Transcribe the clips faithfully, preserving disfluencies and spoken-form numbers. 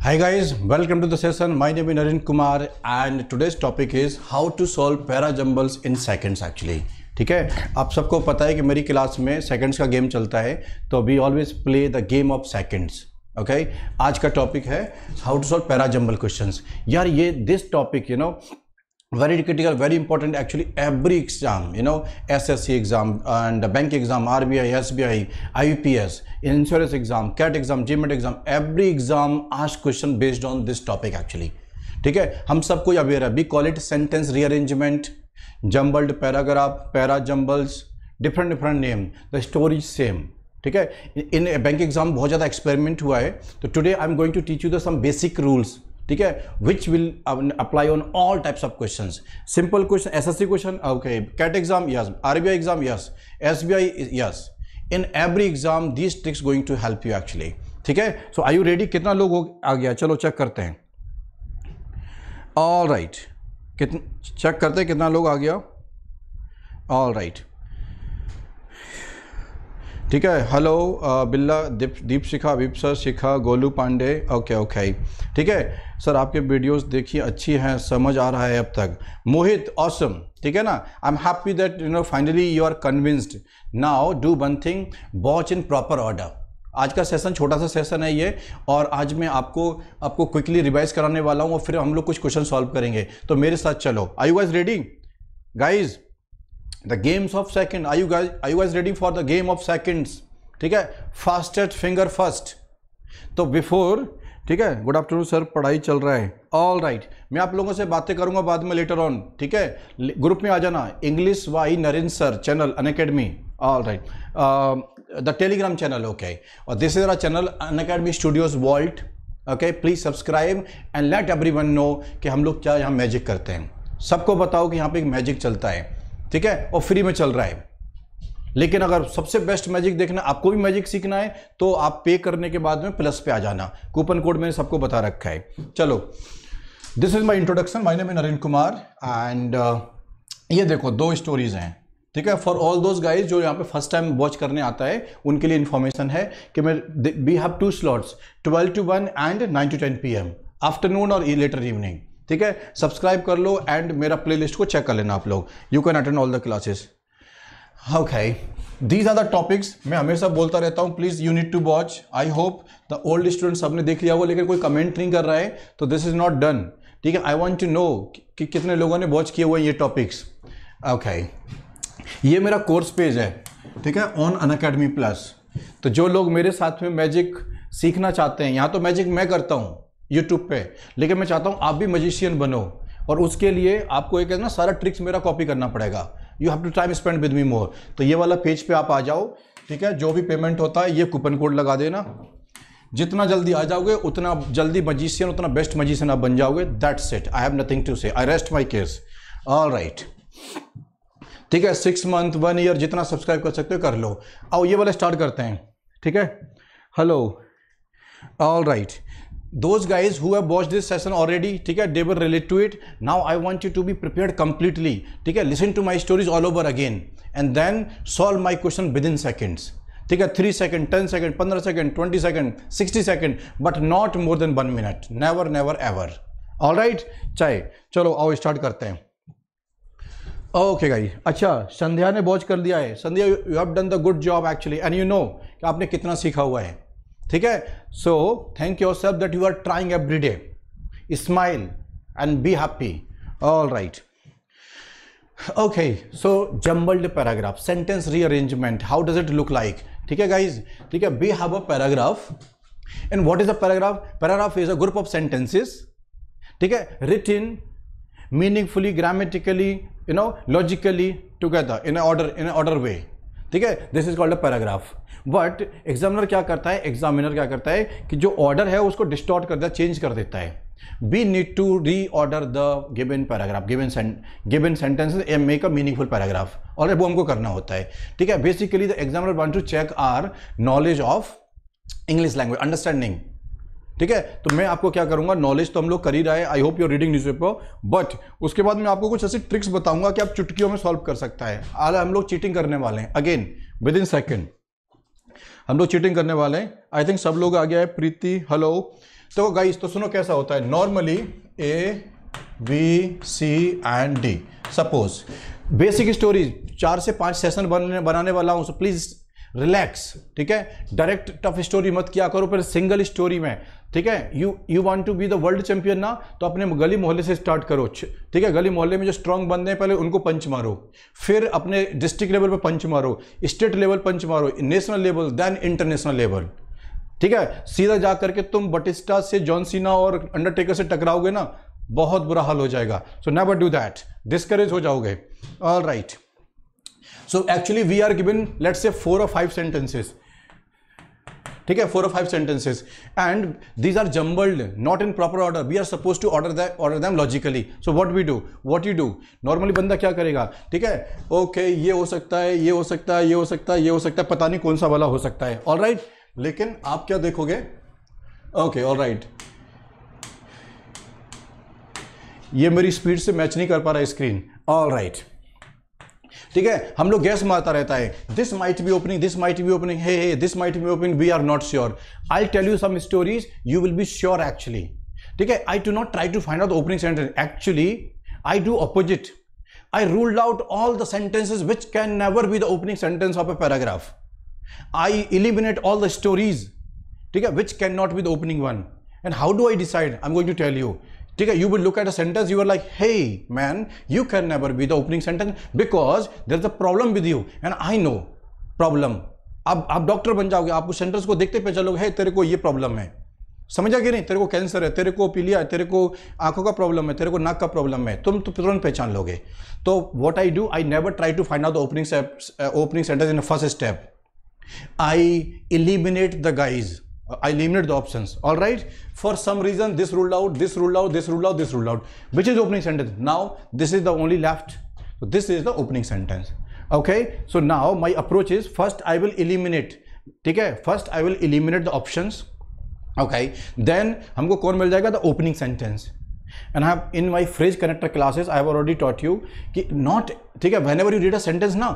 Hi guys, welcome to the session. My name is Narendra Kumar and today's topic is how to solve para jumbles in seconds actually. ठीक है, आप सबको पता है कि मेरी क्लास में सेकंड्स का गेम चलता है, तो we always play the game of seconds. Okay, आज का टॉपिक है how to solve para jumble questions. यार ये this topic you know very critical, very important actually. Every exam, you know, S S C exam and bank exam, R B I, S B I, I U P S, insurance exam, C A T exam, Jumbled exam, every exam ask question based on this topic actually. ठीक है, हम सबको aware है. We call it sentence rearrangement, jumbled paragraph, para jumbles, different different name. The story is same. ठीक है, इन bank exam बहुत ज़्यादा experiment हुआ है, तो today I am going to teach you the some basic rules. ठीक है, which will apply on all types of questions. Simple question, SSC question, okay, CAT exam yes, RBI exam yes, SBI yes. In every exam these tricks going to help you actually. ठीक है, सो are you ready? कितना लोग आ गया? चलो check करते हैं. All right, कितना check करते हैं कितना लोग आ गया. ऑल राइट, ठीक है. हेलो बिल्ला, दीप दीप शिखा, विप्सर शिखा, गोलू पांडे. ओके ओके, ठीक है सर, आपके वीडियोस देखिए अच्छी हैं, समझ आ रहा है अब तक. मोहित, ऑसम. ठीक है ना, I am happy that you know finally you are convinced. Now do one thing, watch in proper order. आज का सेशन छोटा सा सेशन है ये, और आज मैं आपको आपको क्विकली रिवाइज कराने वाला हूँ और फिर हम लोग कुछ क्वेश्चन सॉल्व करेंगे. तो मेरे साथ चलो. Are you guys ready guys? The games of second. Are you guys are you guys ready for the game of seconds? ठीक है, fastest finger first. तो before, ठीक है, गुड आफ्टरनून सर, पढ़ाई चल रहा है. ऑल राइट, मैं आप लोगों से बातें करूंगा बाद में लेटर ऑन. ठीक है, ग्रुप में आ जाना. English by Narendra sir channel Unacademy. All right, the Telegram channel. Okay, और this is our channel Unacademy studios vault. Okay, please subscribe and let everyone know कि हम लोग क्या यहाँ मैजिक करते हैं. सबको बताओ कि यहाँ पे एक मैजिक चलता है. ठीक है, और फ्री में चल रहा है. लेकिन अगर सबसे बेस्ट मैजिक देखना, आपको भी मैजिक सीखना है, तो आप पे करने के बाद में प्लस पे आ जाना. कूपन कोड मैंने सबको बता रखा है. चलो, this is my introduction. My name is Narendra Kumar and ये देखो दो स्टोरीज हैं. ठीक है, फॉर ऑल दोज गाइज जो यहाँ पे फर्स्ट टाइम वॉच करने आता है, उनके लिए इन्फॉर्मेशन है कि मैं we have two slots, twelve to one and nine to ten P M, afternoon और लेटर इवनिंग. ठीक है, सब्सक्राइब कर लो एंड मेरा प्लेलिस्ट को चेक कर लेना आप लोग. You can attend all the classes. Okay, these are the topics. मैं हमेशा बोलता रहता हूँ, please you need to watch. I hope the old student सबने देख लिया हो, लेकिन कोई कमेंट नहीं कर रहा है, तो दिस इज नॉट डन. ठीक है, आई वॉन्ट टू नो कि कितने लोगों ने वॉच किए हुए ये टॉपिक्स. ओके, ये मेरा कोर्स पेज है. ठीक है, ऑन अनअकैडमी प्लस. तो जो लोग मेरे साथ में मैजिक सीखना चाहते हैं, यहाँ तो मैजिक मैं करता हूँ यूट्यूब पे, लेकिन मैं चाहता हूँ आप भी मैजिशियन बनो, और उसके लिए आपको एक ना सारा ट्रिक्स मेरा कॉपी करना पड़ेगा. You have to time spend with me more. तो ये वाला पेज पे आप आ जाओ. ठीक है, जो भी पेमेंट होता है ये कूपन कोड लगा देना. जितना जल्दी आ जाओगे उतना जल्दी मैजिशियन, उतना बेस्ट मैजिशियन आप बन जाओगे. That's it, I have nothing to say. I rest my case. All right, ठीक है, सिक्स मंथ वन ईयर जितना सब्सक्राइब कर सकते हो कर लो. आओ ये वाला स्टार्ट करते हैं. ठीक है, hello. All right, those guys who have watched this session already, ठीक है, they will relate to it. Now I want you to be prepared completely. ठीक है, listen to my stories all over again and then solve my question within seconds. ठीक है, three second, ten second, पंद्रह second, twenty second, sixty second, but not more than one minute. Never never ever. All right, चाहे चलो आओ start करते हैं. Okay guys, अच्छा संध्या ने वॉच कर दिया है. Sandhya, you have done the good job actually and you know कि आपने कितना सीखा हुआ है. ठीक है, so thank yourself that you are trying every day. Smile and be happy. All right, okay, so jumbled paragraph, sentence rearrangement, how does it look like? ठीक है गाइज, ठीक है, we have a paragraph and what is a paragraph? Paragraph is a group of sentences. ठीक है, written meaningfully, grammatically, you know, logically together in order in order way. ठीक है, this is called a paragraph. But examiner क्या करता है examiner क्या करता है कि जो ऑर्डर है उसको डिस्टॉर्ट कर देता है, चेंज कर देता है. We need to reorder the given paragraph, given given sentences and make a meaningful paragraph. और वो हमको करना होता है. ठीक है, basically the examiner want to check our knowledge of English language, understanding. ठीक है, तो मैं आपको क्या करूंगा, नॉलेज तो हम लोग कर ही रहे हैं. I hope you are reading newspaper, but उसके बाद मैं आपको कुछ ऐसी ट्रिक्स बताऊंगा कि आप चुटकियों में सॉल्व कर सकता है. आज हम लोग चीटिंग करने वाले हैं. अगेन विद इन सेकेंड हम लोग चीटिंग करने वाले हैं. आई थिंक सब लोग आ गया है. प्रीति, हेलो. तो गाइस तो सुनो कैसा होता है normally A B C and D. Suppose basic stories चार से पांच सेशन बनाने बनाने वाला हूं, सो प्लीज रिलैक्स, ठीक है। डायरेक्ट टफ स्टोरी मत किया करो, फिर सिंगल स्टोरी में, ठीक है। You you want to be the world champion ना, तो अपने गली मोहल्ले से स्टार्ट करो, ठीक है। गली मोहल्ले में जो स्ट्रांग बंदे हैं पहले उनको पंच मारो, फिर अपने डिस्ट्रिक्ट लेवल पे पंच मारो, स्टेट लेवल पंच मारो, national level, then international level, ठीक है। सीधा जा करके तुम बटिस्टा से, जॉन सीना और अंडरटेकर से टकराओगे ना, बहुत बुरा हाल हो जाएगा। So never do that, discourage हो जाओगे। All right, so actually we are given let's say four और फाइव सेंटेंसेस, ठीक है, फोर और five sentences and these are jumbled, not in proper order. We are suppose to order that order them logically. So what we do, what you do, normally बंदा क्या करेगा, ठीक है, okay okay, ये हो सकता है, ये हो सकता है, ये हो सकता है, ये हो सकता है, पता नहीं कौन सा वाला हो सकता है। ऑल राइट, लेकिन आप क्या देखोगे, ओके ऑल राइट, ये मेरी स्पीड से मैच नहीं कर पा रहा है स्क्रीन। ऑल राइट, ठीक है, हम लोग गैस मारता रहता है, this might be opening, this might be opening, hey hey this might be opening, we are not sure. I tell you some stories, you will be sure actually, ठीक है। I do not try to find out the opening sentence, actually I do opposite. I ruled out all the sentences which can never be the opening sentence of a paragraph. I eliminate all the stories, ठीक है, which cannot be the opening one. And how do I decide? I'm going to tell you, ठीक है। You will look at a sentence, you are like, hey man, you can never be the opening sentence because there's a problem with you and I know problem. अब आप doctor बन जाओगे, आप उस sentence को देखते पे चलोगे, hey तेरे को ये प्रॉब्लम है, समझा कि नहीं, तेरे को कैंसर है, तेरे को पीलिया है, तेरे को आंखों का प्रॉब्लम है, तेरे को नाक का प्रॉब्लम है, तुम तो तुरंत पहचान लोगे। तो what I do, I never try to find out the opening opening sentence in first step. I eliminate the guys, I eliminate the options. All right, for some reason this ruled out, this ruled out, this ruled out, this ruled out, which is opening sentence. Now this is the only left, so this is the opening sentence. Okay, so now my approach is first I will eliminate, ठीक है, first I will eliminate the options. Okay, then हमको कौन मिल जाएगा, the opening sentence. And I have in my phrase connector classes I have already taught you कि not, ठीक है, whenever you read a sentence ना,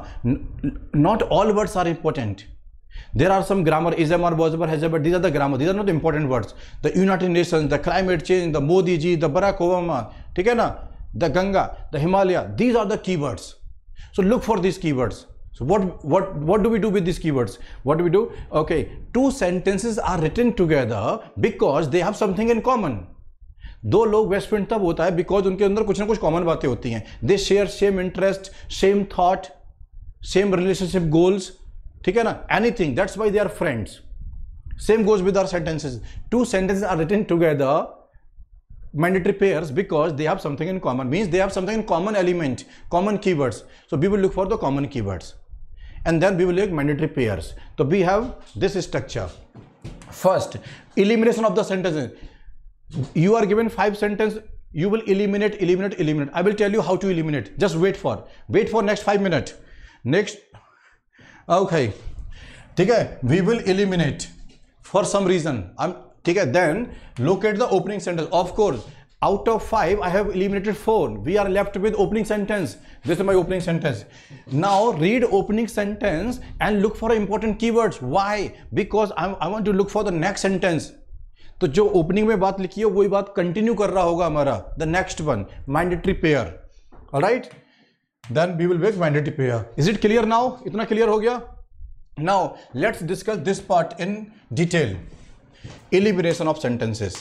not all words are important. There are some grammar, is am or was ever, has ever, these are the grammar, these are not the important words. The United Nations, the climate change, the Modi ji, the Barack Obama, ठीक है ना, the Ganga, the Himalaya, these are the keywords. So look for these keywords. So what what what do we do with these keywords? What do we do? Okay, two sentences are written together because they have something in common. दो लोग best friend तब होता है because उनके अंदर कुछ ना कुछ कॉमन बातें होती हैं। They share same interest, same thought, same relationship goals, ठीक है ना, anything, that's why they are friends. Same goes with our sentences, two sentences are written together mandatory pairs because they have something in common, means they have something in common element, common keywords. So we will look for the common keywords and then we will look mandatory pairs. So we have this structure. First, elimination of the sentences. You are given five sentences, you will eliminate, eliminate, eliminate. I will tell you how to eliminate. Just wait for, wait for next five minutes. Next, okay, ठीक है, we will eliminate for some reason. I'm ठीक है, then look at the opening sentence. Of course, out of five, I have eliminated four. We are left with opening sentence. This is my opening sentence. Now read opening sentence and look for important keywords. Why? Because I'm, I want to look for the next sentence. तो जो opening में बात लिखी है वही बात continue कर रहा होगा हमारा, the next one, mandatory pair. All right, then we will make mandatory pair. Is it clear now? इतना क्लियर हो गया? Now let's discuss this part in detail. Elimination of sentences.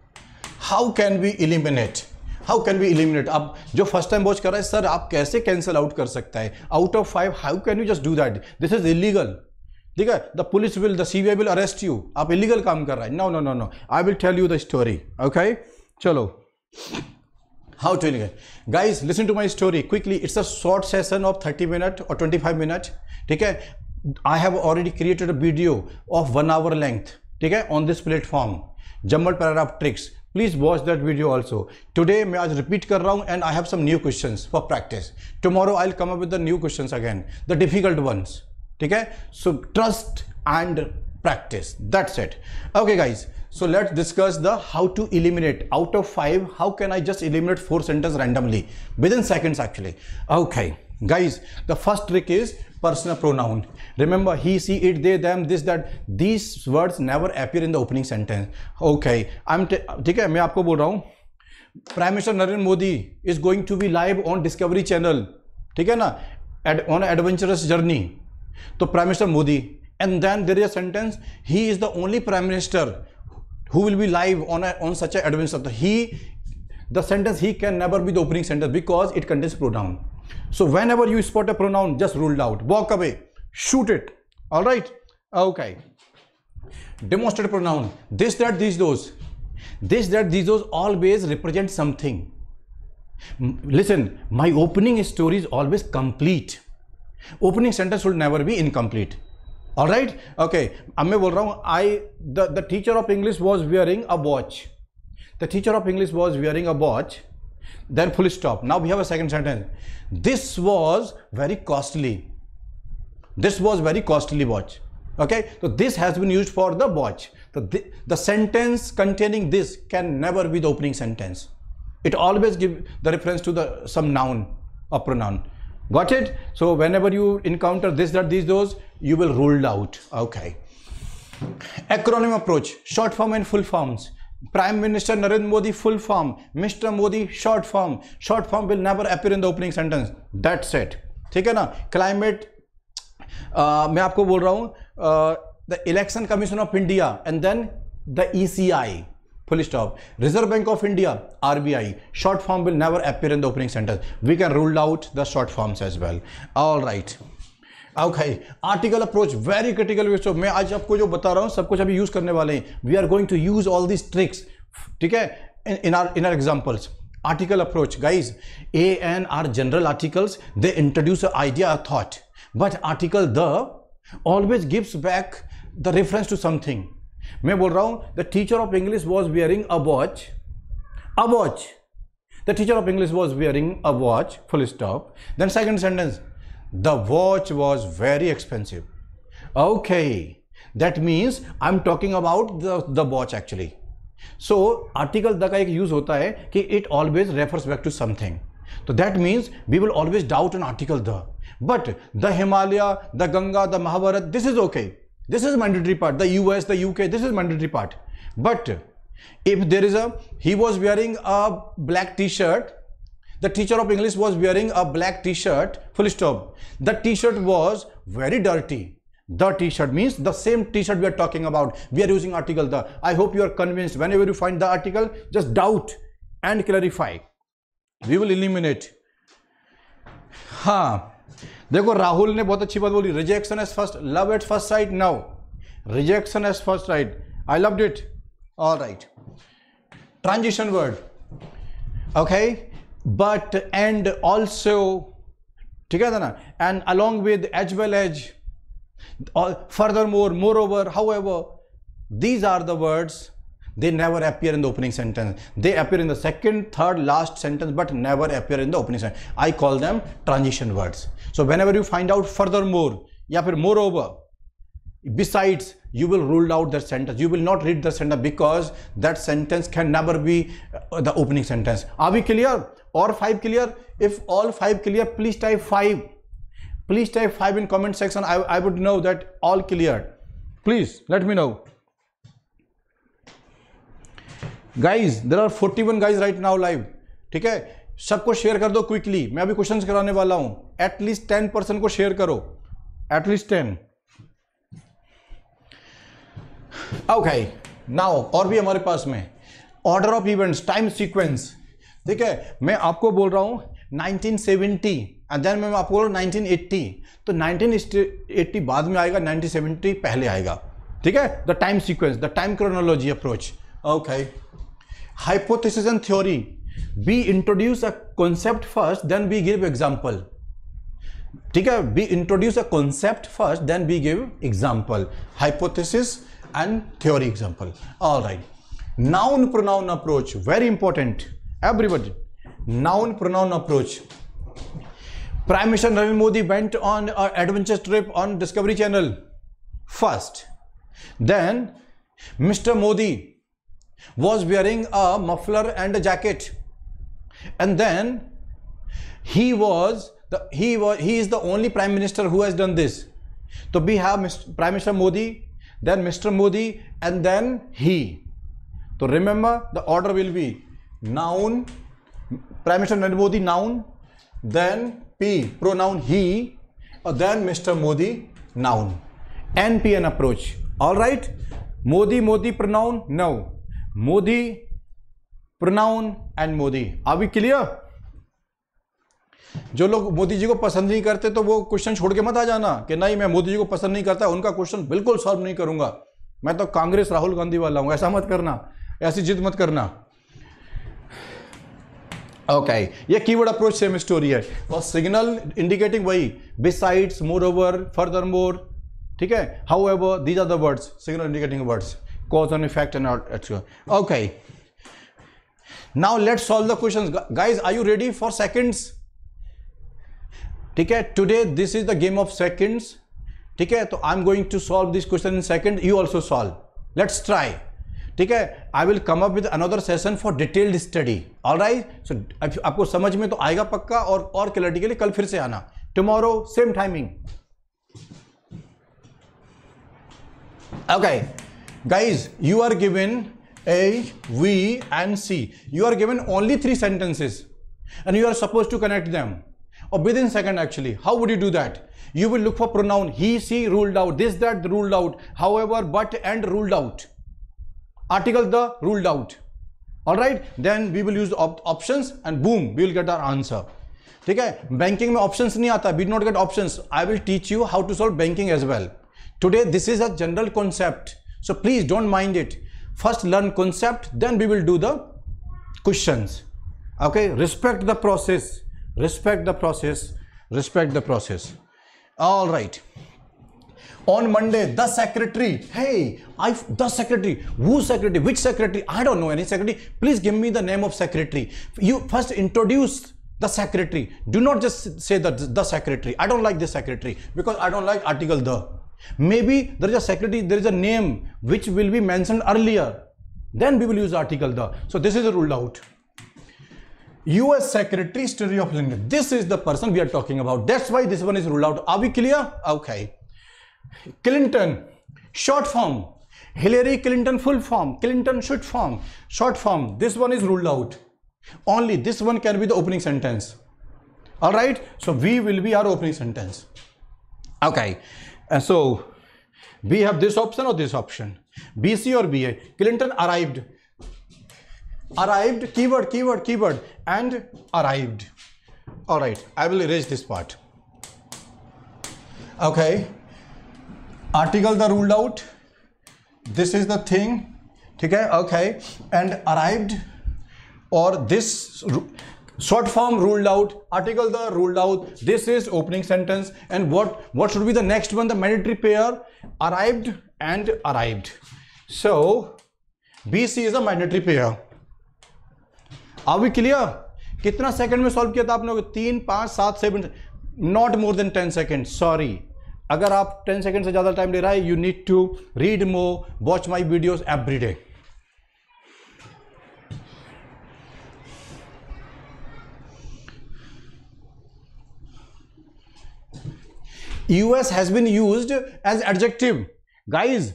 How can we eliminate? How can we eliminate? अब जो first time watch कर रहा है, sir आप कैसे कैंसिल आउट कर सकता है out of five? How can you just do that? This is illegal. ठीक है, the police will, the CBI will arrest you. आप इलीगल काम कर रहा है. No no no no, I will tell you the story. Okay, चलो. How to eliminate? Guys listen to my story quickly. It's a short session of thirty minute और twenty five minute. ठीक है, I have already created a video of one hour length. ठीक है, on this platform, jumbled paragraph tricks. Please watch that video also. Today मैं आज repeat कर रहा हूं and I have some new questions for practice. Tomorrow I will come up with the new questions again, the difficult ones. ठीक है, so trust and practice, that's it. Okay guys, so let's discuss the how to eliminate out of five. How can I just eliminate four sentences randomly within seconds actually? Okay guys, the first trick is personal pronoun. Remember, he, she, it, they, them, this, that. These words never appear in the opening sentence. Okay, I'm ठीक है, मैं आपको बोल रहा हूँ Prime Minister Narendra Modi is going to be live on Discovery Channel. ठीक है ना, on an adventurous journey. तो Prime Minister Modi, and then there is a sentence, he is the only Prime Minister who will be live on a, on such an adventure. He, the sentence he can never be the opening sentence because it contains pronoun. So whenever you spot a pronoun, just ruled out. Walk away. Shoot it. All right. Okay. Demonstrative pronoun. This, that, these, those. This, that, these, those always represent something. Listen, my opening story is always complete. Opening sentence should never be incomplete. All right. Okay. अब मैं बोल रहा हूँ, I the the teacher of English was wearing a watch. The teacher of English was wearing a watch. Then full stop. Now we have a second sentence. This was very costly. This was very costly watch. Okay. So this has been used for the watch. So the, the sentence containing this can never be the opening sentence. It always gives the reference to the some noun or pronoun. Got it? So whenever you encounter this, that, these, those, you will rule out. Okay. Acronym approach. Short form and full forms. Prime Minister Narendra Modi full form. Mister Modi short form. Short form will never appear in the opening sentence. That's it. ठीक है ना? Climate. Uh, मैं आपको बोल रहा हूँ. Uh, the Election Commission of India and then the E C I. Full stop. Reserve Bank of India, R B I. Short form will never appear in the opening sentence. We can rule out the short forms as well. All right. Okay. Article approach, very critical. So मैं आज आपको जो बता रहा हूँ सब कुछ अभी use करने वाले हैं. We are going to use all these tricks. ठीक है? In, in our in our examples. Article approach, guys. A and R general articles. They introduce an idea, a thought. But article the always gives back the reference to something. मैं बोल रहा हूँ the teacher of English was wearing a watch. A watch. The teacher of English was wearing a watch. Full stop. Then second sentence. The watch was very expensive. Okay. That means I'm talking about the, the watch actually. So article the का एक use होता है कि it always refers back to something. So that means we will always doubt an article the. But the Himalaya, the Ganga, the Mahabharata, this is okay. This is mandatory part. The U S, the U K, this is mandatory part. But if there is a, he was wearing a black t-shirt, the teacher of English was wearing a black t-shirt, full stop. The t-shirt was very dirty. The t-shirt means the same t-shirt we are talking about. We are using article the. I hope you are convinced. Whenever you find the article, just doubt and clarify. We will eliminate. हाँ. देखो राहुल ने बहुत अच्छी बात बोली. Rejection as first, love at first sight. Now, rejection as first sight. I loved it. All right. Transition word. Okay. But and also, ठीक है ना? And along with, as well as, furthermore, moreover, however, these are the words. They never appear in the opening sentence. They appear in the second, third, last sentence, but never appear in the opening sentence. I call them transition words. So whenever you find out furthermore, या फिर moreover, besides, you will rule out that sentence. You will not read the sentence because that sentence can never be the opening sentence. Are we clear? Or five clear? If all five clear, please type five. Please type five in comment section. I, I would know that all clear. Please let me know. Guys, there are forty-one guys right now live. ठीक है? सबको share कर दो quickly. मैं अभी questions कराने वाला हूं. एटलीस्ट टेन परसेंट को शेयर करो. At least ten. ओके. नाउ और भी हमारे पास में order of events, time sequence. ठीक है? मैं आपको बोल रहा हूं नाइनटीन सेवेंटी एंड देन मैं आपको बोल रहा हूं नाइनटीन एटी. तो नाइनटीन एटी बाद में आएगा, नाइनटीन सेवेंटी पहले आएगा. ठीक है? The time sequence, the time chronology approach. Okay. Hypothesis and theory. We introduce a concept first, then we give example. ठीक है? We introduce a concept first, then we give example. Hypothesis and theory example. All right. Noun pronoun approach. Very important. Everybody. Noun pronoun approach. Prime Minister Narendra Modi went on an adventure trip on Discovery Channel first. Then Mister Modi was wearing a muffler and a jacket, and then he was The, he was he is the only prime minister who has done this. So we have Mister Prime Minister Modi, then Mister Modi, and then he. So remember the order will be noun, Prime Minister Narendra Modi, noun, then P, pronoun he, or then Mister Modi, noun. N P N approach. All right. Modi, Modi, pronoun, no. Modi, pronoun, and Modi. Are we clear? जो लोग मोदी जी को पसंद नहीं करते तो वो question छोड़ के मत आ जाना कि नहीं मैं मोदी जी को पसंद नहीं करता, उनका क्वेश्चन बिल्कुल सॉल्व नहीं करूंगा, मैं तो कांग्रेस राहुल गांधी वाला हूं। ऐसा मत करना, ऐसी जिद मत करना। ओके okay, ये कीवर्ड अप्रोच सेम स्टोरी है और सिग्नल इंडिकेटिंग वही, besides, moreover, furthermore, ठीक है, however, these are the words, signal indicating words, cause and effect and etcetera. Okay, now let's solve the questions. Guys, are you ready for seconds? ठीक है, today this is the game of seconds. ठीक है, तो I am going to solve this question in second, you also solve, let's try. ठीक है, I will come up with another session for detailed study. Alright, so आपको समझ में तो आएगा पक्का, और और क्लैरिटी के लिए कल फिर से आना, tomorrow same timing. Okay guys, you are given A, V and C. You are given only three sentences and you are supposed to connect them, or within second actually. How would you do that? You will look for pronoun he, she ruled out, this, that ruled out, however, but, and ruled out, article the ruled out. All right, then we will use op options and boom, we will get our answer. ठीक है, banking में options नहीं आता, we do not get options. I will teach you how to solve banking as well. Today this is a general concept, so please don't mind it. First learn concept, then we will do the questions. Okay, respect the process, respect the process, respect the process. All right, on Monday the secretary, hey, I the secretary, who secretary, which secretary, I don't know any secretary, please give me the name of secretary. You first introduce the secretary, do not just say that the secretary. I don't like this secretary because I don't like article the. Maybe there is a secretary, there is a name which will be mentioned earlier, then we will use article the. So this is ruled out. U S Secretary Secretary of Lincoln, this is the person we are talking about, that's why this one is ruled out. Are we clear? Okay. Clinton, short form, Hillary Clinton full form, Clinton short form, short form, this one is ruled out. Only this one can be the opening sentence. All right, so we will be our opening sentence. Okay. And so we have this option or this option, B, C or B, A. Clinton arrived, arrived, keyword, keyword, keyword, and arrived. All right, I will erase this part. Okay, article the ruled out, this is the thing, okay, okay, and arrived, or this short form ruled out, article the ruled out, this is opening sentence. And what what should be the next one? The mandatory pair, arrived and arrived. So B, C is a mandatory pair. Are we clear? कितना second में solve किया था आपने? तीन, पांच, सात, seven, not more than ten second. Sorry, अगर आप टेन सेकेंड से ज्यादा टाइम ले रहा है, you need to read more, watch my videos every day. U S has been used as adjective, guys.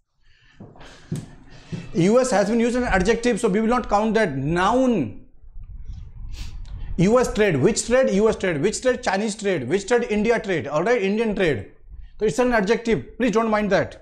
U S has been used as an adjective, so we will not count that. Noun, U S trade, which trade? U S trade, which trade? Chinese trade, which trade? India trade. All right, Indian trade. So it's an adjective. Please don't mind that.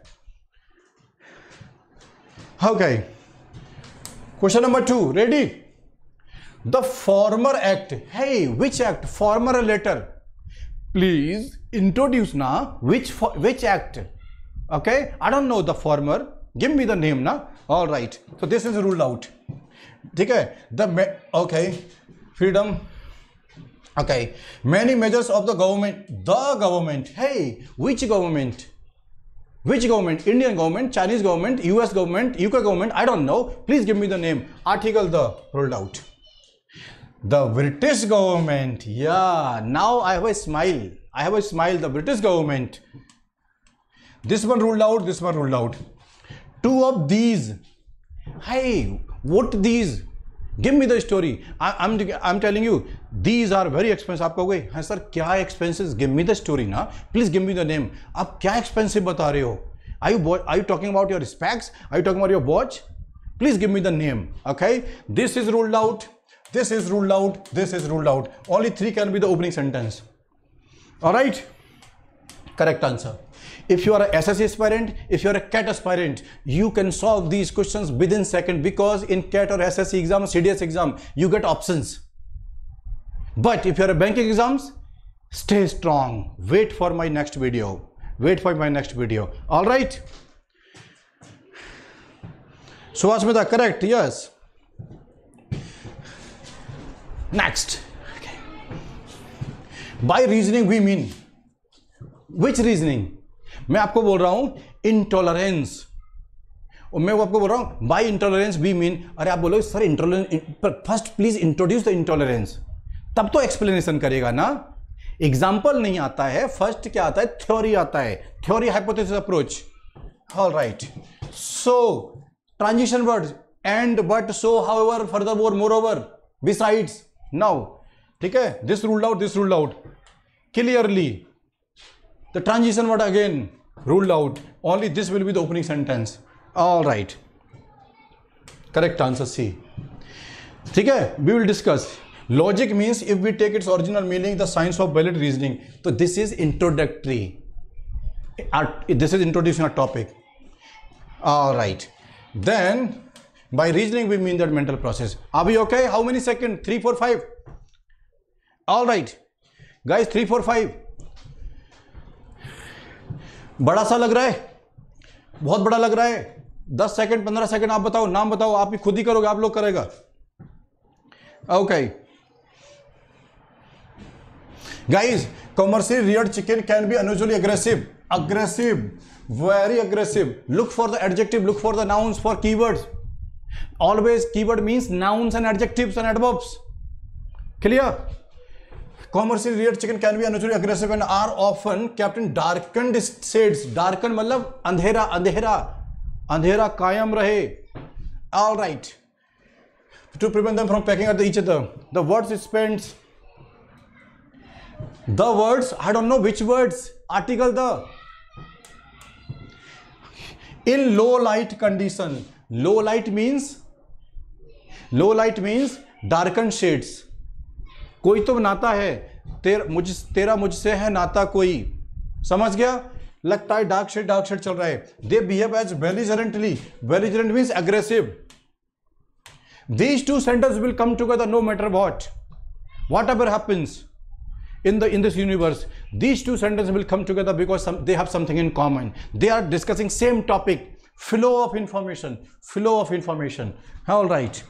Okay. Question number two. Ready? The former act. Hey, which act? Former or later? Please introduce now. Which which act? Okay, I don't know the former. Give me the name now. All right. So this is ruled out. Okay. The okay. Freedom. Okay. Many measures of the government. The government. Hey, which government? Which government? Indian government, Chinese government, U S government, U K government. I don't know. Please give me the name. Article the ruled out. The British government. Yeah, now I have a smile. I have a smile. The British government. This one ruled out, this one ruled out. Two of these. Hey, what these? Give me the story, I am telling you these are very expensive. आप कहोगे हाँ sir क्या expensive, give me the story ना, please give me the name. आप क्या expensive बता रहे हो? Are you are you talking about your specs, are you talking about your watch? Please give me the name. Okay, this is ruled out, this is ruled out, this is ruled out. Only three can be the opening sentence. All right, correct answer. If you are a S S C aspirant, if you are a C A T aspirant, you can solve these questions within second, because in C A T or S S C exam, C D S exam, you get options. But if you are a banking exams, stay strong. Wait for my next video. Wait for my next video. All right. Suhasmita, correct? Yes. Next, okay. By reasoning we mean which reasoning? मैं आपको बोल रहा हूं intolerance, और मैं वो आपको बोल रहा हूं by intolerance we mean, अरे आप बोलो sir intolerance, first please introduce the intolerance, तब तो explanation करेगा ना। एग्जाम्पल नहीं आता है, फर्स्ट क्या आता है? थ्योरी आता है, theory hypothesis approach. All right, so transition words and, but, so, however, furthermore, moreover, besides, now, ठीक है, this ruled out, this ruled out, clearly the transition word again ruled out, only this will be the opening sentence. All right, correct answer C. ठीक है, we will discuss logic means if we take its original meaning the science of valid reasoning, तो this is introductory, this is introducing a topic. All right, then by reasoning we mean that mental process. Are we okay? How many seconds? Three, four, five. All right, guys, three, four, five. बड़ा सा लग रहा है, बहुत बड़ा लग रहा है। दस सेकंड, पंद्रह सेकंड, आप बताओ, नाम बताओ, आप ही खुद ही करोगे, आप लोग करेगा। Okay, guys, commercially reared chicken can be unusually aggressive. Aggressive, very aggressive. Look for the adjective, look for the nouns for keywords. Always keyword means nouns and adjectives and adverbs. Clear? Commercially reared chicken can be unusually aggressive and are often kept in darkened shades. Darkened मतलब अंधेरा, अंधेरा, अंधेरा कायम रहे. All right. To prevent them from pecking at each other, the words it spends. The words, I don't know which words. Article the. In low light condition, low light means low light means darkened shades. कोई तो नाता है, तेर मुझ तेरा मुझसे है नाता कोई, समझ गया? लगता है डार्क शेड, डार्क शेड चल रहा है। They behave as belligerently. Belligerent means aggressive. These two sentences will come together no matter what. Whatever happens in the in this universe, these two sentences will come together because some, they have something in common. They are discussing same topic, flow of information, flow of information. All right,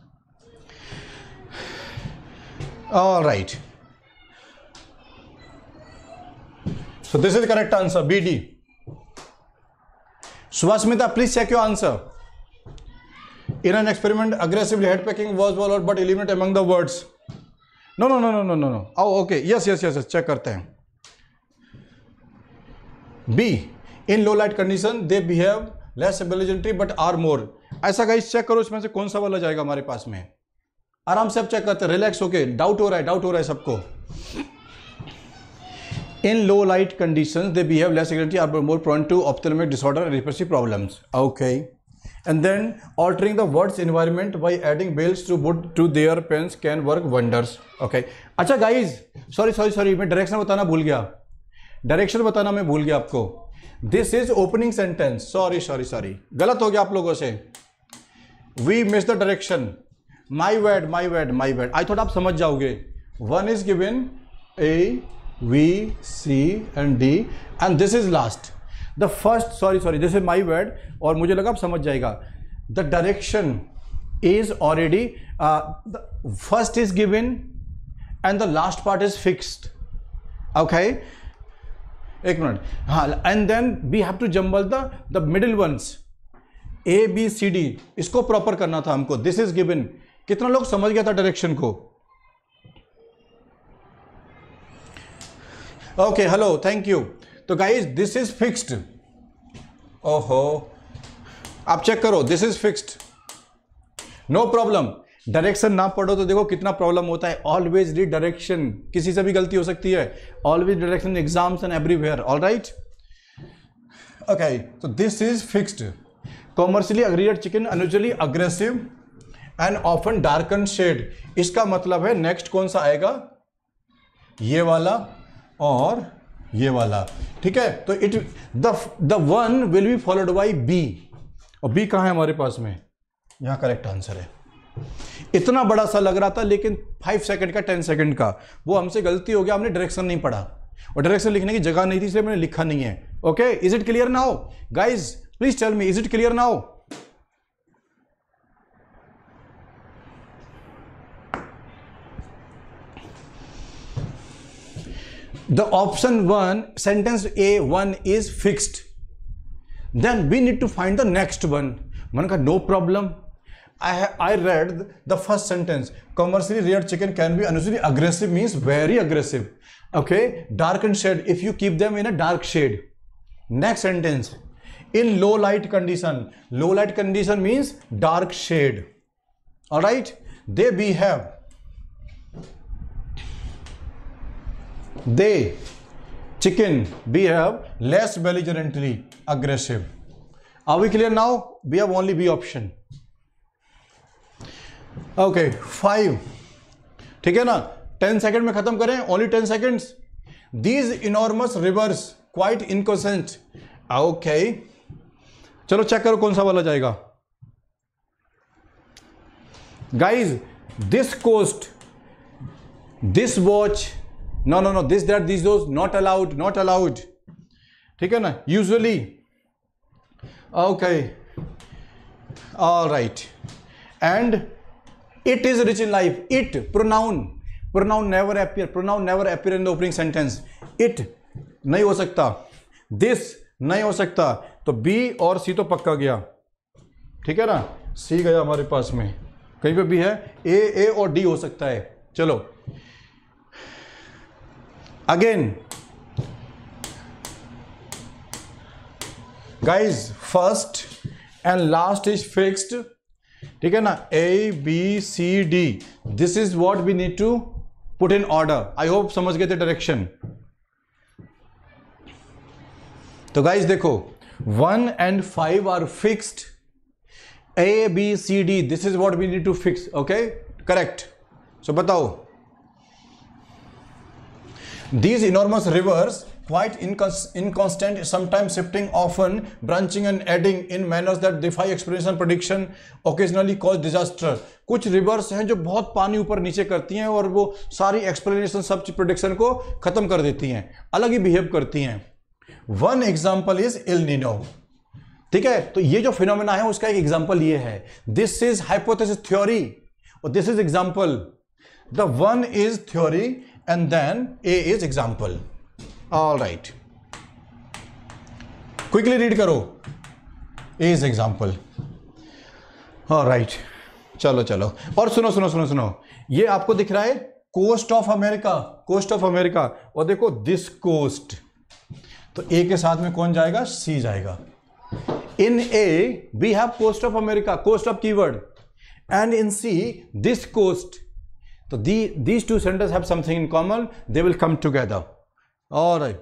all right. So this is the correct answer, B D. Subhasmita, please check your answer. In an experiment, aggressively head pecking was followed but eliminated among the words. No, no, no, no, no, no, no. Oh, okay. Yes, yes, yes, yes. Check करते हैं. B. In low light condition, they behave less belligerently but are more. ऐसा guys check करो, इसमें से कौन सा वाला जाएगा हमारे पास में. आराम से अब चेक करते हैं, रिलैक्स होके. डाउट हो रहा है, डाउट हो रहा है सबको. In low light conditions, they behave less belligerently, are more prone to ophthalmic disorder and respiratory problems. Okay. And then altering the words environment by adding bells to wood to their pens can work wonders. Okay. अच्छा guys, sorry sorry sorry, मैं direction बताना भूल गया. Direction बताना मैं भूल गया आपको. This is opening sentence. Sorry sorry sorry. गलत हो गया आप लोगों से. We missed the direction. My bad my bad my bad. I thought आप समझ जाओगे. One is given A, V, C and D and this is last. The first, sorry sorry, this is my word, और मुझे लगा आप समझ जाएगा. The direction is already uh, the first is given and the last part is fixed. Okay, एक minute. हाँ, and then we have to jumble the the middle ones. A, B, C, D. इसको proper करना था हमको. This is given. कितना लोग समझ गया था डायरेक्शन को? Okay, hello, thank you. तो गाइज दिस इज फिक्स्ड. ओहो, आप चेक करो, this is fixed, no problem. Direction ना पढ़ो तो देखो कितना प्रॉब्लम होता है। ऑलवेज रीड डायरेक्शन, किसी से भी गलती हो सकती है। Always direction exams and everywhere, alright. Okay, तो this is fixed. Commercially aggregate chicken unusually aggressive and often darken shade, इसका मतलब है नेक्स्ट कौन सा आएगा, ये वाला और ये वाला, ठीक है। तो it the the one will be followed by B, और बी कहाँ है हमारे पास में, यहाँ करेक्ट आंसर है। इतना बड़ा सा लग रहा था लेकिन फाइव सेकंड का टेन सेकंड का, वो हमसे गलती हो गया, हमने डायरेक्शन नहीं पढ़ा और डायरेक्शन लिखने की जगह नहीं थी इसलिए मैंने लिखा नहीं है। Okay, is it clear now guys, please tell me, is it clear now? The option one, sentence A one is fixed. Then we need to find the next one. मैंने कहा no problem. I I read the first sentence. Commercially reared chicken can be unusually aggressive, means very aggressive. Okay, dark and shade if you keep them in a dark shade. Next sentence, in low light condition. Low light condition means dark shade. All right, they behave. They, chicken, behave less belligerently aggressive. Are we clear now? We have only B option. Okay, five. ठीक है ना, ten second में खत्म करें, only ten seconds. These enormous rivers quite inconstant. Okay, चलो check करो कौन सा वाला जाएगा। Guys, this coast, this watch, no no no this that these those not allowed, not allowed, ठीक है ना, usually, okay, all right, and it is rich in life. It, pronoun, pronoun never appear, pronoun never appear in the opening sentence. It नहीं हो सकता, this नहीं हो सकता, तो B और C तो पक्का गया, ठीक है ना, C गया हमारे पास में, कहीं पे भी है, A A और D हो सकता है। चलो again guys, first and last is fixed, ठीक है ना, A B C D, this is what we need to put in order. I hope समझ गए थे डायरेक्शन। तो गाइज देखो, one and five are fixed, A B C D, this is what we need to fix. Okay, correct. So बताओ, these enormous rivers quite inconstant, sometimes shifting, often branching and adding in manners that defy explanation, prediction, occasionally cause disaster. कुछ rivers हैं जो बहुत पानी ऊपर नीचे करती हैं और वो सारी एक्सप्लेनेशन सब प्रोडिक्शन को खत्म कर देती हैं, अलग ही बिहेव करती हैं। One example is El Nino, ठीक है, तो ये जो फिनोमेना है उसका एक एग्जाम्पल ये है, दिस इज हाइपोथेसिस थ्योरी और this is example. The one is theory and then A is example. All right, quickly read करो, A is example. All right, चलो चलो, और सुनो सुनो सुनो सुनो, ये आपको दिख रहा है coast of America, coast of America, और देखो दिस कोस्ट, तो A के साथ में कौन जाएगा, C जाएगा। In A we have coast of America, coast of keyword, and in C this coast. So the, these two sentences have something in common, they will come together. All right.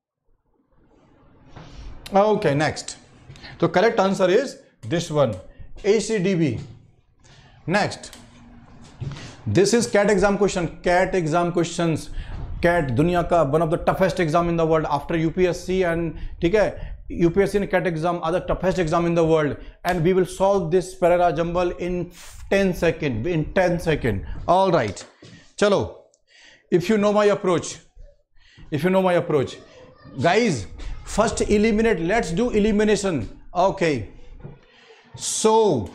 Okay, next. So correct answer is this one, A C D B. Next. This is C A T exam question. C A T exam questions. C A T दुनिया का one of the toughest exam in the world after U P S C and ठीक है, U P S C and C A T exam are the toughest exam in the world, and we will solve this paragraph jumble in ten seconds, in ten seconds. All right, chalo, if you know my approach, if you know my approach, guys, first eliminate, let's do elimination. Okay, so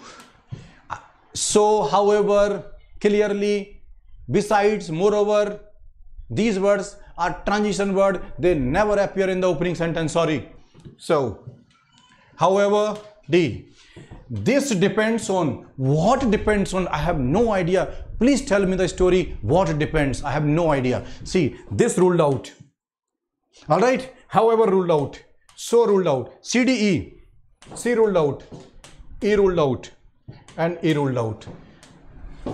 so however, clearly, besides, moreover, these words are transition word, they never appear in the opening sentence, sorry. So however, D, this depends on, what depends on, I have no idea, please tell me the story, what depends, I have no idea. See, this ruled out, all right, however ruled out, so ruled out, C D E, C ruled out, E ruled out, and E ruled out.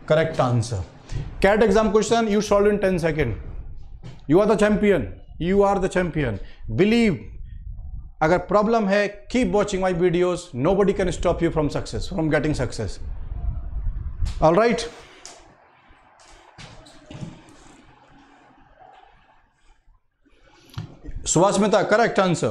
Correct answer. C A T exam question you solved in ten seconds. You are the champion. You are the champion. Believe. अगर problem है, keep watching my videos. Nobody can stop you from success, from getting success. All right. Swasmita, correct answer.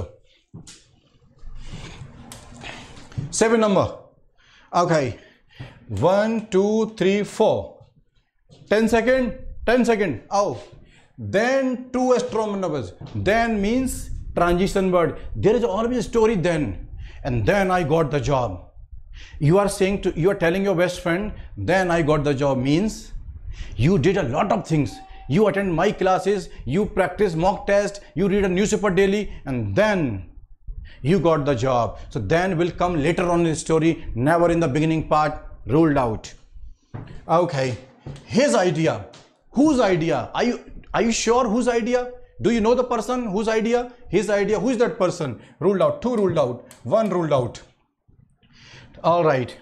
Seven number. Okay. One, two, three, four. Ten second. Ten second. Oh. Then two astronomer numbers. Then means transition word. There is always a story then. And then I got the job. You are saying to, you are telling your best friend, then I got the job means you did a lot of things. You attend my classes, you practice mock test, you read a newspaper daily, and then you got the job. So then will come later on in the story, never in the beginning part, ruled out. Okay, his idea. Whose idea? Are you, are you sure whose idea? Do you know the person whose idea? His idea. Who is that person? Ruled out. Two ruled out. One ruled out. All right.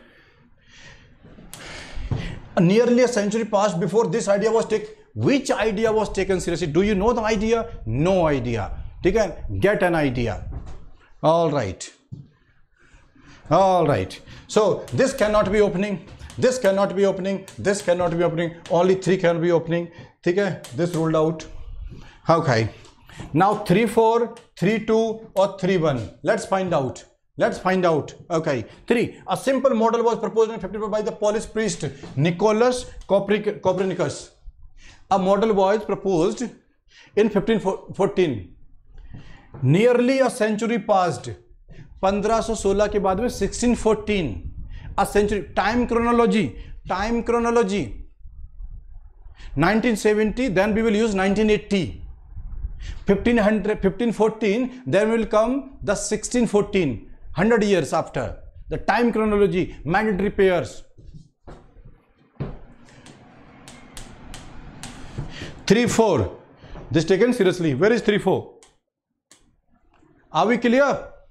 Nearly a century passed before this idea was taken. Which idea was taken seriously? Do you know the idea? No idea. Okay? Get an idea. All right. All right. So this cannot be opening. This cannot be opening. This cannot be opening. Only three can be opening. Okay? This ruled out. Okay. Now three four, three two, or three one. Let's find out. Let's find out. Okay. Three. A simple model was proposed in fifty-four by the Polish priest Nicholas Copernicus. A model was proposed in fifteen fourteen. Nearly a century passed. पंद्रह सौ सोलह के बाद में sixteen fourteen. A century. Time chronology. Time chronology. nineteen seventy. Then we will use nineteen eighty. fifteen hundred, fifteen fourteen. Then will come the sixteen fourteen. one hundred years after. The time chronology. Mandatory pairs. three four. This taken seriously. Where is three four? Are we clear?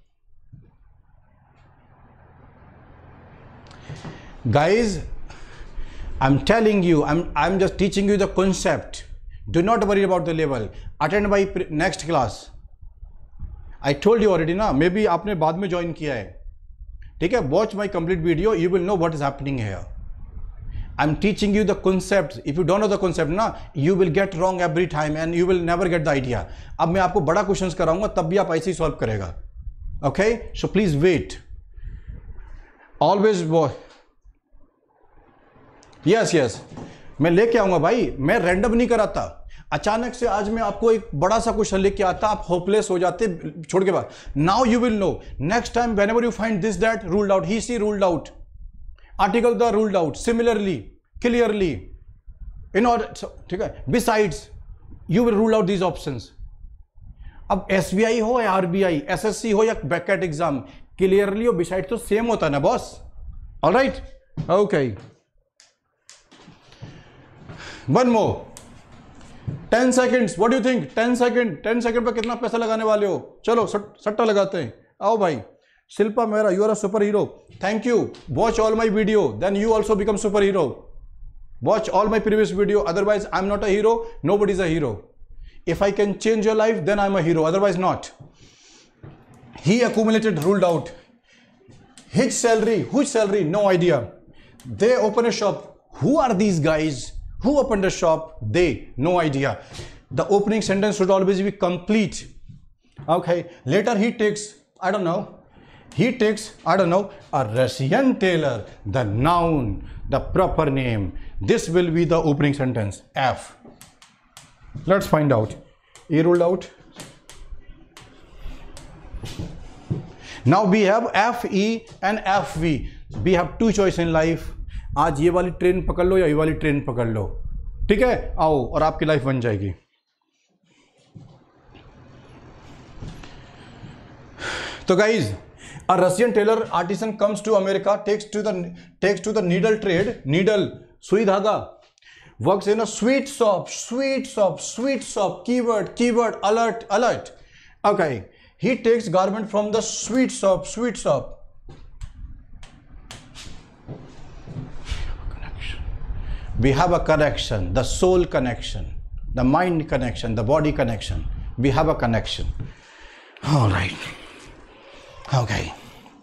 Guys, I'm telling you, I'm, I'm just teaching you the concept. Do not worry about the level. Attend my next class. I told you already ना, maybe आपने बाद में join किया है. ठीक है? Watch my complete video. You will know what is happening here. I'm teaching you the concept. If you don't know the concept ना, you will get wrong every time and you will never get the idea. अब मैं आपको बड़ा questions कराऊंगा, तब भी आप ऐसे ही solve करेगा. Okay? So please wait. Always watch. Yes, yes. मैं लेके आऊंगा भाई. मैं random नहीं कराता. अचानक से आज मैं आपको एक बड़ा सा क्वेश्चन लेके आता, आप होपलेस हो जाते छोड़ के बाद. Now you will know. Next time whenever you find this, that, ruled out, he, she, ruled out. Article the ruled out. Similarly, clearly. In order, so, ठीक है. Besides, you will rule out these options. अब S B I हो या R B I, S S C हो या बैकेट exam, clearly और besides तो सेम होता है ना boss. All right? Okay. One more. ten seconds. What do you think? ten seconds. ten seconds पे कितना पैसा लगाने वाले हो? चलो सट्टा लगाते हैं. आओ भाई. Shilpa Mehra, you are a superhero. Thank you. Watch all my video. Then you also become superhero. Watch all my previous video. Otherwise, I'm not a hero. Nobody is a hero. If I can change your life, then I'm a hero. Otherwise, not. He accumulated, ruled out. His salary. Whose salary? No idea. They open a shop. Who are these guys? Who opened the shop? They. No idea. The opening sentence should always be complete. Okay. Later he takes, I don't know. He takes, I don't know, a Russian tailor, the noun, the proper name. This will be the opening sentence. F. Let's find out. E ruled out. Now we have F E and F V. We have two choices in life. आज ये वाली train पकड़ लो या ये वाली train पकड़ लो. ठीक है? आओ और आपकी लाइफ बन जाएगी. तो guys, a Russian tailor artisan comes to America, takes to the takes to the needle trade, needle, sui dhaga, works in a sweet shop, sweet shop, sweet shop, keyword, keyword, alert, alert. Okay, he takes garment from the sweet shop, sweet shop. we have a connection, the soul connection, the mind connection, the body connection. We have a connection. All right. Okay.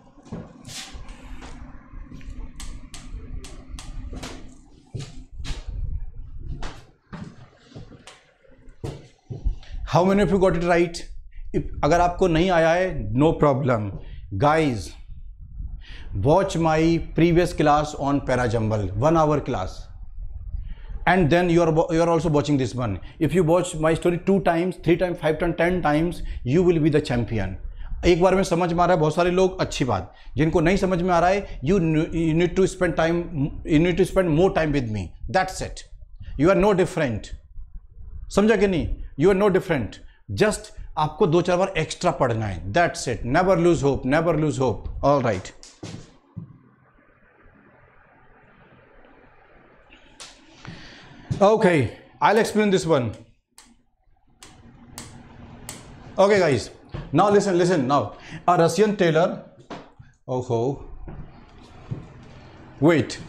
How many of you got it right? If अगर आपको नहीं आया है, no problem. Guys, watch my previous class on Parajumble, one hour class. And then you are you are also watching this one. If you watch my story two times, three times, five times, ten times, you will be the champion. एक बार में समझ में आ रहा है बहुत सारे लोग, अच्छी बात. जिनको नहीं समझ में आ रहा है, you you need to spend time, you need to spend more time with me. That's it. You are no different. समझा कि नहीं? You are no different. Just आपको दो चार बार एक्स्ट्रा पढ़ना है. That's it. Never lose hope. Never lose hope. All right. Okay, I'll explain this one. Okay, guys. Now listen, listen. Now, a Russian tailor. Oh, oh. Wait.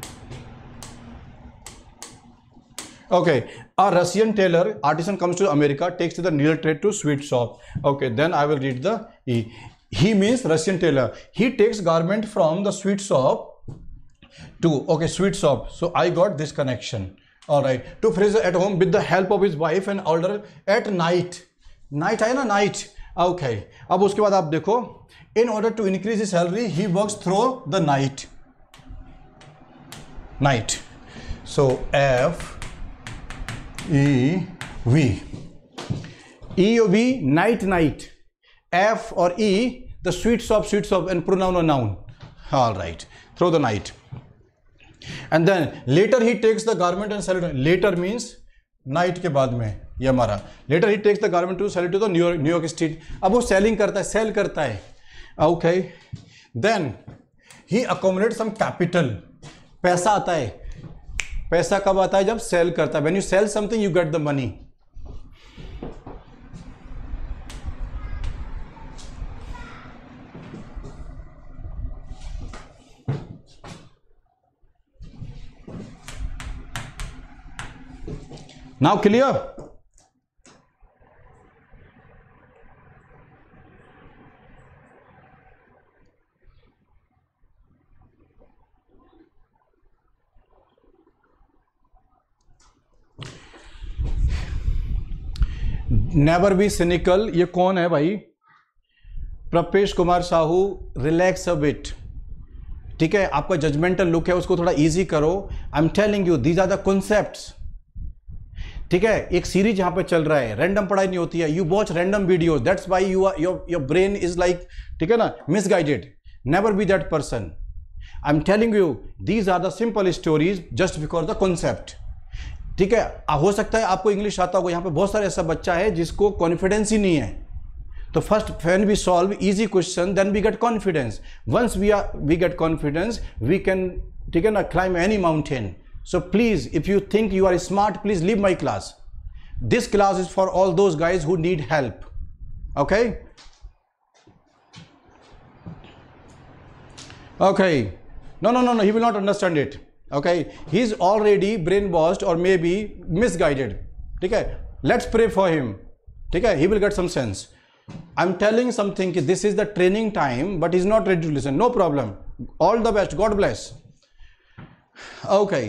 Okay, a Russian tailor artisan comes to America, takes to the needle trade to sweet shop. Okay, then I will read the E. He means Russian tailor. He takes garment from the sweet shop to, okay, sweet shop. So I got this connection. All right, to freeze at home with the help of his wife and order at night. Night है ना, night. Okay, अब उसके बाद आप देखो, in order to increase his salary, he works through the night. Night. So F E V. E or V, night, night. F or E, the sweet shop, sweet shop, and pronoun or noun. All right, through the night. And then later he takes the garment and sell it. Later means night के बाद में, ये हमारा. Later he takes the garment to sell it to the New York, New York Street. अब वो selling करता है, sell करता है. Okay. Then he accumulates some capital. पैसा आता है. पैसा कब आता है? जब सेल करता है. When you sell something, you get the money. Now clear? Never be cynical. ये कौन है भाई? Prapesh Kumar Sahu. Relax a bit. ठीक है, आपका जजमेंटल लुक है, उसको थोड़ा इजी करो. I am telling you, these are the concepts. ठीक है, एक सीरीज यहां पे चल रहा है, रैंडम पढ़ाई नहीं होती है. You watch random videos, that's why you are your your brain is like, ठीक है ना, misguided. Never be that person. I am telling you, these are the simple stories just because the concept. ठीक है, हो सकता है आपको English आता होगा. यहाँ पे बहुत सारे ऐसा बच्चा है जिसको कॉन्फिडेंस ही नहीं है. तो first when we solve easy question, then we get confidence. Once we are we get confidence, we can, ठीक है ना, climb any mountain. So please, if you think you are smart, please leave my class. This class is for all those guys who need help. Okay? Okay. No, no, no, no. He will not understand it. Okay? He's already brainwashed or maybe misguided. Okay? Let's pray for him. Okay? He will get some sense. I'm telling something. This is the training time, but he's not ready to listen. No problem. All the best. God bless. Okay.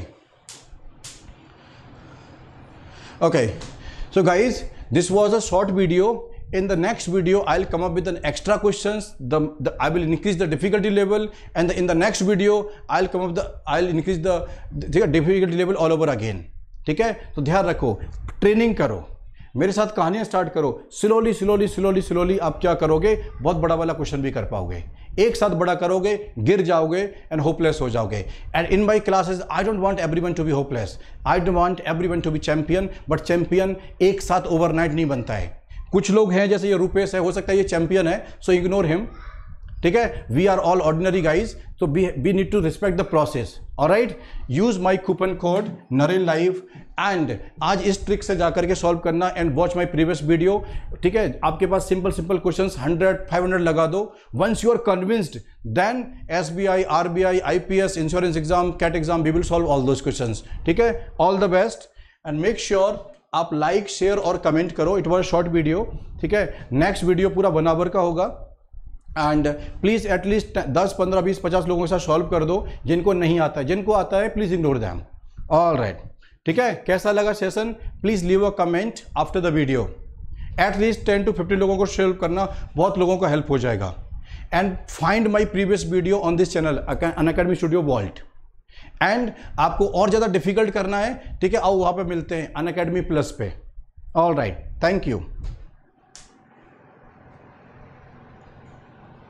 Okay, so guys, this was a short video. In the next video, I'll come up with an extra questions. The, the I will increase the difficulty level, and the, in the next video, I'll come up the I'll increase the, the difficulty level all over again. ठीक है, तो ध्यान रखो, training करो, मेरे साथ कहानियां start करो. स्लोली स्लोली स्लोली स्लोली आप क्या करोगे, बहुत बड़ा वाला क्वेश्चन भी कर पाओगे. एक साथ बड़ा करोगे, गिर जाओगे एंड होपलेस हो जाओगे. And in my classes I don't want everyone to be hopeless. I don't want everyone to be champion. But champion एक साथ ओवरनाइट नहीं बनता है. कुछ लोग हैं जैसे ये रुपेश है, हो सकता है ये चैंपियन है, सो इग्नोर हिम. ठीक है, we are all ordinary guys, तो we need to respect the process. Alright, use my coupon code Naren live and आज इस ट्रिक से जाकर के सॉल्व करना and watch my previous video. ठीक है, आपके पास simple simple questions hundred five hundred लगा दो। Once you are convinced then S B I, R B I, I P S, insurance exam, CAT exam, we will solve all those questions. ठीक है, all the best and make sure आप like share और comment करो। It was short video. ठीक है, next video पूरा बनावर का होगा एंड प्लीज़ एटलीस्ट दस पंद्रह बीस पचास लोगों के साथ सॉल्व कर दो जिनको नहीं आता है। जिनको आता है please ignore them. All right, ठीक है, कैसा लगा session? Please leave a comment after the video. At least ten to fifty लोगों को सॉल्व करना, बहुत लोगों को हेल्प हो जाएगा। And find my previous video on this channel Unacademy studio vault. And आपको और ज़्यादा डिफिकल्ट करना है, ठीक है, आओ वहाँ पे मिलते हैं अनअकैडमी प्लस पे। All right, thank you.